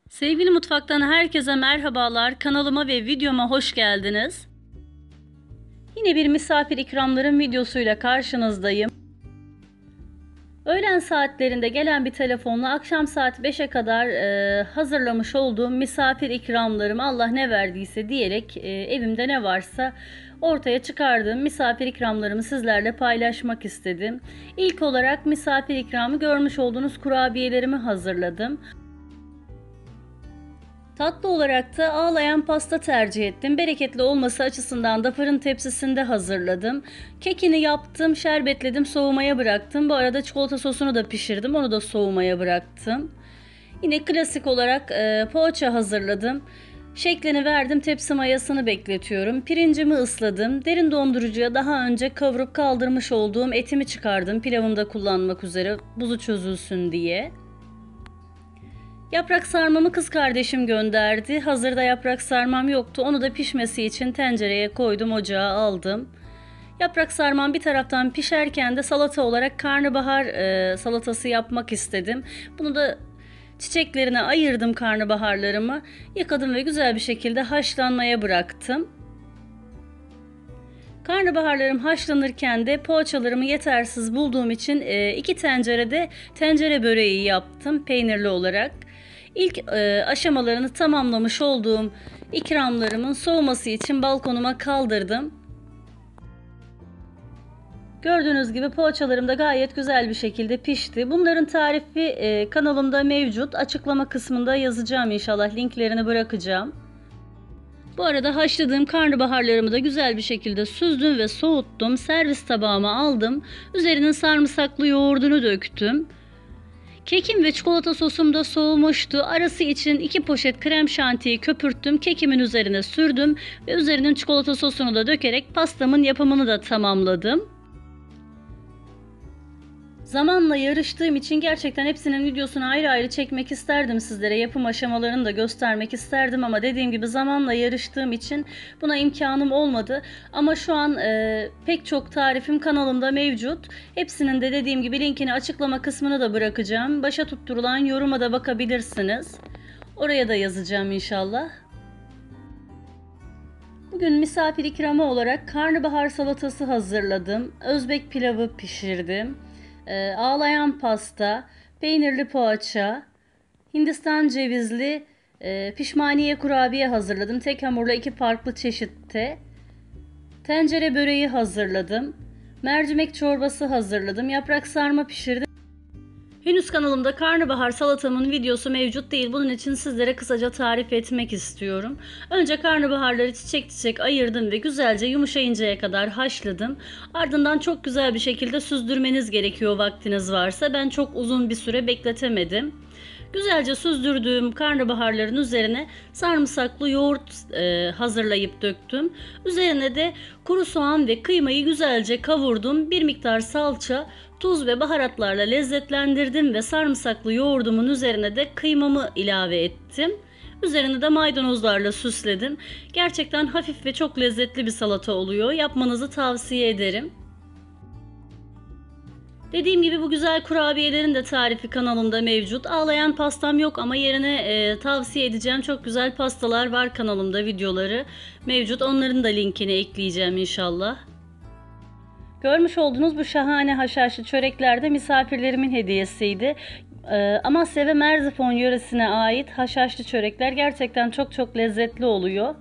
Sevgili mutfaktan herkese merhabalar. Kanalıma ve videoma hoş geldiniz. Yine bir misafir ikramlarım videosuyla karşınızdayım. Öğlen saatlerinde gelen bir telefonla akşam saat 5'e kadar hazırlamış olduğum misafir ikramlarımı Allah ne verdiyse diyerek evimde ne varsa ortaya çıkardığım misafir ikramlarımı sizlerle paylaşmak istedim. İlk olarak misafir ikramı görmüş olduğunuz kurabiyelerimi hazırladım. Tatlı olarak da ağlayan pasta tercih ettim. Bereketli olması açısından da fırın tepsisinde hazırladım. Kekini yaptım, şerbetledim, soğumaya bıraktım. Bu arada çikolata sosunu da pişirdim, onu da soğumaya bıraktım. Yine klasik olarak poğaça hazırladım. Şeklini verdim, tepsi mayasını bekletiyorum. Pirincimi ısladım. Derin dondurucuya daha önce kavurup kaldırmış olduğum etimi çıkardım. Pilavımda kullanmak üzere buzu çözülsün diye. Yaprak sarmamı kız kardeşim gönderdi. Hazırda yaprak sarmam yoktu. Onu da pişmesi için tencereye koydum, ocağa aldım. Yaprak sarmam bir taraftan pişerken de salata olarak karnabahar salatası yapmak istedim. Bunu da çiçeklerine ayırdım karnabaharlarımı. Yıkadım ve güzel bir şekilde haşlanmaya bıraktım. Karnabaharlarım haşlanırken de poğaçalarımı yetersiz bulduğum için iki tencerede tencere böreği yaptım peynirli olarak. İlk aşamalarını tamamlamış olduğum ikramlarımın soğuması için balkonuma kaldırdım. Gördüğünüz gibi poğaçalarım da gayet güzel bir şekilde pişti. Bunların tarifi kanalımda mevcut. Açıklama kısmında yazacağım inşallah. Linklerini bırakacağım. Bu arada haşladığım karnabaharlarımı da güzel bir şekilde süzdüm ve soğuttum. Servis tabağıma aldım. Üzerinin sarımsaklı yoğurdunu döktüm. Kekim ve çikolata sosum da soğumuştu. Arası için 2 poşet krem şantiyi köpürttüm. Kekimin üzerine sürdüm ve üzerinin çikolata sosunu da dökerek pastamın yapımını da tamamladım. Zamanla yarıştığım için gerçekten hepsinin videosunu ayrı ayrı çekmek isterdim sizlere. Yapım aşamalarını da göstermek isterdim ama dediğim gibi zamanla yarıştığım için buna imkanım olmadı. Ama şu an pek çok tarifim kanalımda mevcut. Hepsinin de dediğim gibi linkini açıklama kısmına da bırakacağım. Başa tutturulan yoruma da bakabilirsiniz. Oraya da yazacağım inşallah. Bugün misafir ikramı olarak karnabahar salatası hazırladım. Özbek pilavı pişirdim. Ağlayan pasta, peynirli poğaça, Hindistan cevizli pişmaniye kurabiye hazırladım. Tek hamurla 2 farklı çeşitte. Tencere böreği hazırladım. Mercimek çorbası hazırladım. Yaprak sarma pişirdim. Henüz kanalımda karnabahar salatamın videosu mevcut değil. Bunun için sizlere kısaca tarif etmek istiyorum. Önce karnabaharları çiçek çiçek ayırdım ve güzelce yumuşayıncaya kadar haşladım. Ardından çok güzel bir şekilde süzdürmeniz gerekiyor vaktiniz varsa. Ben çok uzun bir süre bekletemedim. Güzelce süzdürdüğüm karnabaharların üzerine sarımsaklı yoğurt hazırlayıp döktüm. Üzerine de kuru soğan ve kıymayı güzelce kavurdum. Bir miktar salça, tuz ve baharatlarla lezzetlendirdim ve sarımsaklı yoğurdumun üzerine de kıymamı ilave ettim. Üzerine de maydanozlarla süsledim. Gerçekten hafif ve çok lezzetli bir salata oluyor. Yapmanızı tavsiye ederim. Dediğim gibi bu güzel kurabiyelerin de tarifi kanalımda mevcut. Ağlayan pastam yok ama yerine tavsiye edeceğim çok güzel pastalar var kanalımda, videoları mevcut. Onların da linkini ekleyeceğim inşallah. Görmüş olduğunuz bu şahane haşhaşlı çörekler de misafirlerimin hediyesiydi. Amasya ve Merzifon yöresine ait haşhaşlı çörekler gerçekten çok çok lezzetli oluyor.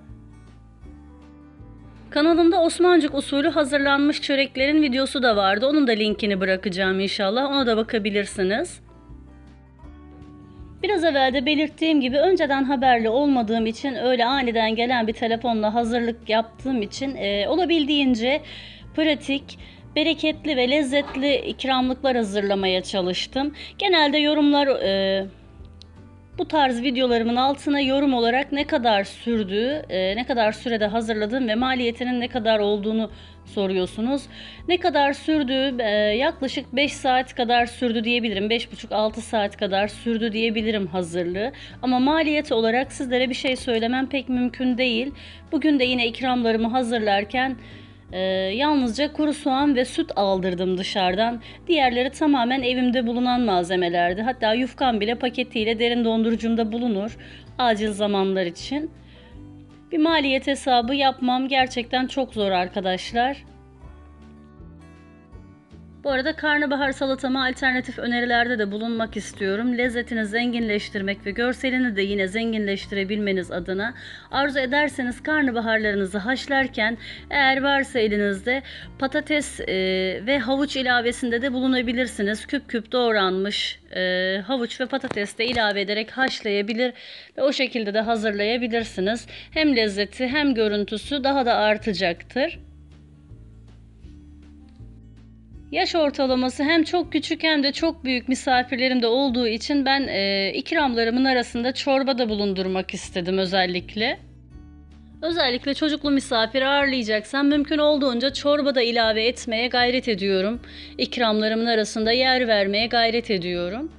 Kanalımda Osmancık usulü hazırlanmış çöreklerin videosu da vardı. Onun da linkini bırakacağım inşallah. Ona da bakabilirsiniz. Biraz evvel de belirttiğim gibi önceden haberli olmadığım için, öyle aniden gelen bir telefonla hazırlık yaptığım için olabildiğince pratik, bereketli ve lezzetli ikramlıklar hazırlamaya çalıştım. Genelde yorumlar bu tarz videolarımın altına yorum olarak ne kadar sürdüğü, ne kadar sürede hazırladığım ve maliyetinin ne kadar olduğunu soruyorsunuz. Ne kadar sürdüğü yaklaşık 5 saat kadar sürdü diyebilirim. 5,5-6 saat kadar sürdü diyebilirim hazırlığı. Ama maliyet olarak sizlere bir şey söylemem pek mümkün değil. Bugün de yine ikramlarımı hazırlarken Yalnızca kuru soğan ve süt aldırdım dışarıdan. Diğerleri tamamen evimde bulunan malzemelerdi. Hatta yufkam bile paketiyle derin dondurucumda bulunur acil zamanlar için. Bir maliyet hesabı yapmam gerçekten çok zor arkadaşlar. Bu arada karnabahar salatama alternatif önerilerde de bulunmak istiyorum. Lezzetini zenginleştirmek ve görselini de yine zenginleştirebilmeniz adına arzu ederseniz karnabaharlarınızı haşlarken eğer varsa elinizde patates ve havuç ilavesinde de bulunabilirsiniz. Küp küp doğranmış havuç ve patates de ilave ederek haşlayabilir ve o şekilde de hazırlayabilirsiniz. Hem lezzeti hem görüntüsü daha da artacaktır. Yaş ortalaması hem çok küçük hem de çok büyük misafirlerim de olduğu için ben ikramlarımın arasında çorba da bulundurmak istedim özellikle. Özellikle çocuklu misafir ağırlayacaksam mümkün olduğunca çorba da ilave etmeye gayret ediyorum. İkramlarımın arasında yer vermeye gayret ediyorum.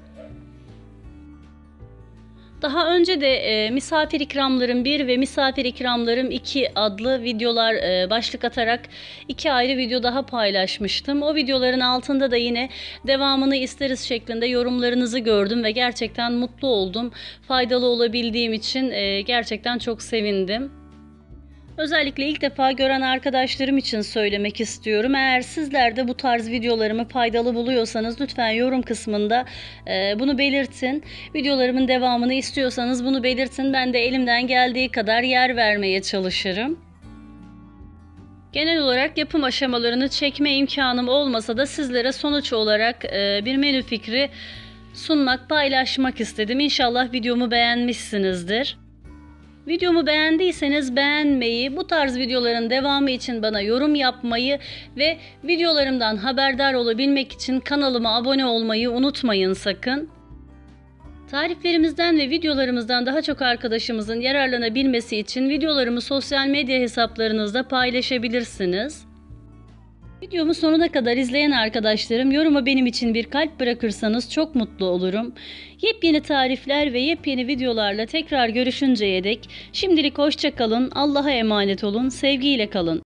Daha önce de Misafir İkramlarım 1 ve Misafir İkramlarım 2 adlı videolar başlık atarak 2 ayrı video daha paylaşmıştım. O videoların altında da yine devamını isteriz şeklinde yorumlarınızı gördüm ve gerçekten mutlu oldum. Faydalı olabildiğim için gerçekten çok sevindim. Özellikle ilk defa gören arkadaşlarım için söylemek istiyorum. Eğer sizler de bu tarz videolarımı faydalı buluyorsanız lütfen yorum kısmında bunu belirtin. Videolarımın devamını istiyorsanız bunu belirtin. Ben de elimden geldiği kadar yer vermeye çalışırım. Genel olarak yapım aşamalarını çekme imkanım olmasa da sizlere sonuç olarak bir menü fikri sunmak, paylaşmak istedim. İnşallah videomu beğenmişsinizdir. Videomu beğendiyseniz beğenmeyi, bu tarz videoların devamı için bana yorum yapmayı ve videolarımdan haberdar olabilmek için kanalıma abone olmayı unutmayın sakın. Tariflerimizden ve videolarımızdan daha çok arkadaşımızın yararlanabilmesi için videolarımı sosyal medya hesaplarınızda paylaşabilirsiniz. Videomu sonuna kadar izleyen arkadaşlarım yoruma benim için bir kalp bırakırsanız çok mutlu olurum. Yepyeni tarifler ve yepyeni videolarla tekrar görüşünceye dek şimdilik hoşça kalın, Allah'a emanet olun, sevgiyle kalın.